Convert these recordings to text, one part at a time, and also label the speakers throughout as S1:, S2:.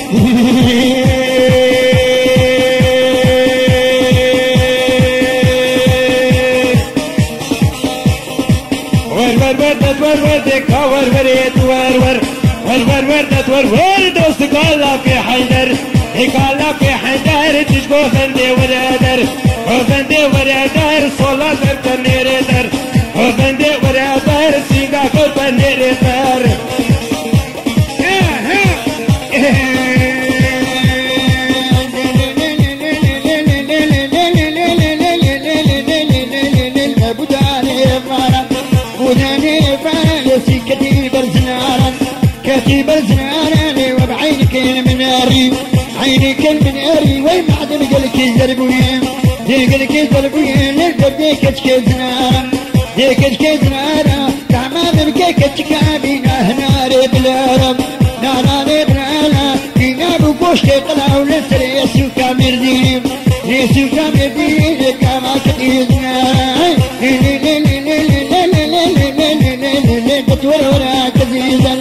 S1: دوست قال في حيدر قال في حيدر تشكو فندي ورادر وفندي ورادر صلاة التنيردر وفندي ورادر سيقا كالتنيردر كتيب الزناراني وبعينك المناري عينك المناري وين معدن قلك الزربوين قلك الزربوين نقدر ديك زنارا ديك زنارا تعمام بكيك تكابينا هناري بلارم ناراني بلالا فينا بوش قلع ونسر يسو كامردين يسو كامردين كما كتيب زنارا بتورورا كزيزا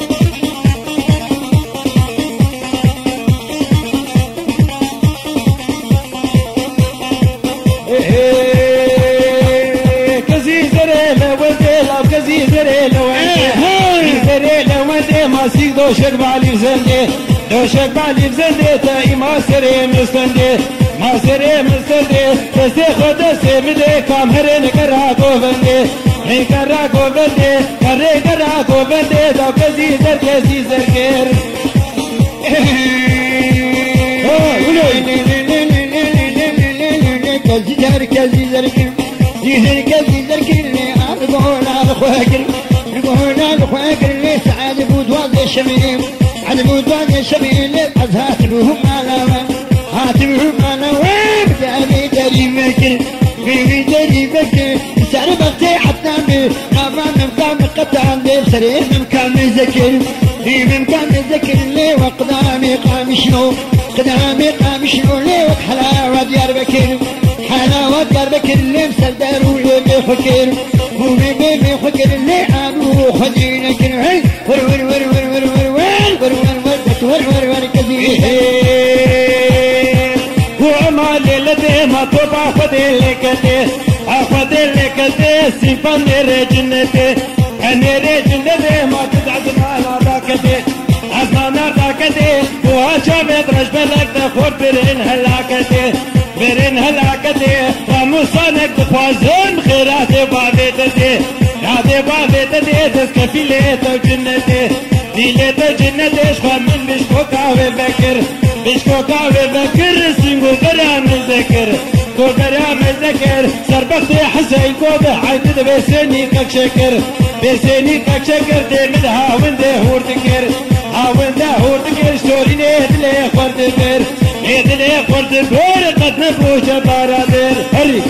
S1: دوشك بالي بزندي دوشك بالي بزندي تاي ما سري مستندي ما سري مستندي تسي خدسي مدي كام هرين كراكو بندي هين كراكو بندي كري كراكو بندي دو كزي زركير كزي زركير كزي زركير نقول على خواكر نقول على خواكر اللي سعاد بودواز الشميم على بودواز الشميم هاتبهم على هاتبهم على وين بدأني داري مكر في داري مكر سعر بغتي حتى بغابان مكان قطعان دير سرير مكان ذكر في مكان ذكر اللي وقدامي قام شنو قدامي قام شنو اللي وقت حلاوة ديار بكر حلاوة ديار بكر اللي مسدر واللي بيفكر وبيبي فكر اللي عاملوا خدينا كرهي ور ور ور ور ور ور ور ور ور ور ور كذي وما ليلته ما توبا فدلكته افدلكته سيفن رجنته انا رجنته ما تدعسنا على راكته عزنا راكته وهاجم يدرج بلك دخور برين هلاكته برين هلاكته ومصانك تخوازن خيراتي بابيتتي هذه بابيتتي تسكفيلي وجنتي ديلي جنتي شخوا من بشكوكا وبكر بشكوكا وبكر سنگو برام الذكر كو برام الذكر سربختي حسين كوبه عيدد بسيني كك شكر بسيني كك شكر دي من هاون دي هورتكر هاون دي هورتكر شوري نهدلي خوردبر نهدلي خوردبر قد نفوش بارادر هري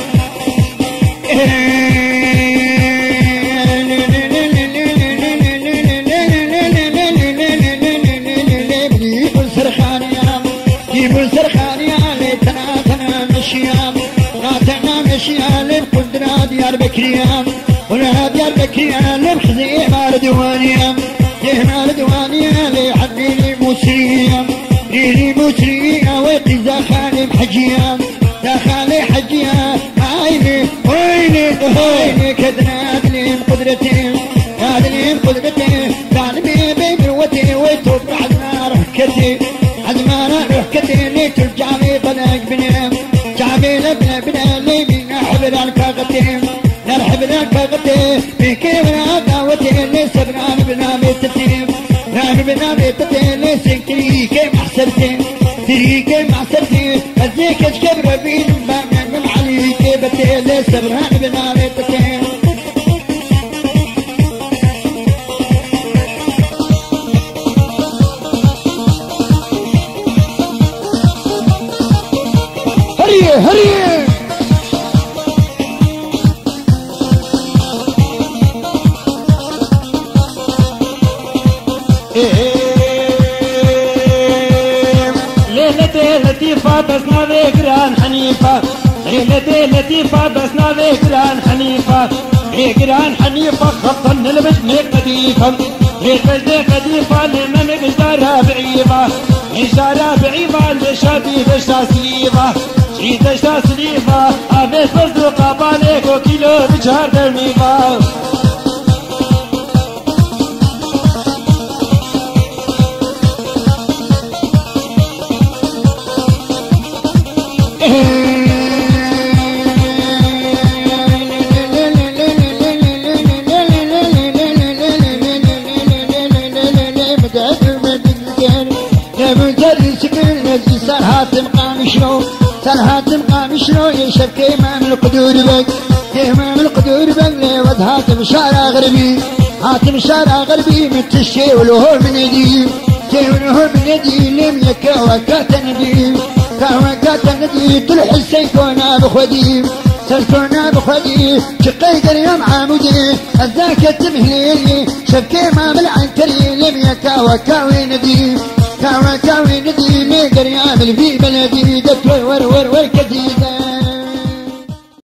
S1: جيبوا سرخاني علي تنا مشيام تنا مشيام لبقدرة ديار بكريام ولا ديار بكريام لبخزي ماردوانيام ماردوانيام لحديني مسريام ليلي مسريام وقزا خالي حجيام يا خالي حجيام عيني كدنا دليم قدرتي يا دليم قدرتي تعلمي بمروتي ويتوب عدنا رحكتي عدمانا رحكتي اللي ترجعني بلاك بنام جعبي لبنا بنا اللي بينا حبل الكاغتي نرحب الكاغتي بكي بنا دعوتي اللي سبنا بنا بيتتي بنا بيتتي اللي سنكري كي محسرتي تريكي محسرتي هزيك اشكبر بين من عليكي بتي اللي سبنا بنا بيتتي هريه ليلتي لطيفة بس ناذكران حنيفة ليلتي لطيفة بس ناذكران حنيفة ذكران حنيفة خطا نلبس ميك قديفة ليلبس قديفة لما مقدارها بعيبة شادي دشتا سليفة شي دشتا سليفة أبي فزو قابالك وكيلو بجهر درميفة
S2: هاتم قام شلو يشب كيمام القدور بك كيمام القدور بك لود هاتم شارع غربي هاتم شارع غربي متشي والهو من يدي شي والهو من يدي لم يكا وكاتا ندي كاوكاتا ندي طلح السيكونا بخودي سلكونا بخودي شقي قريم عامودي الذاك التمهيلي شب كيمام العنكري لم يكا وكاوي ندي كاوي ندي ميقر يعمل في بلدي دكتور ور كديدة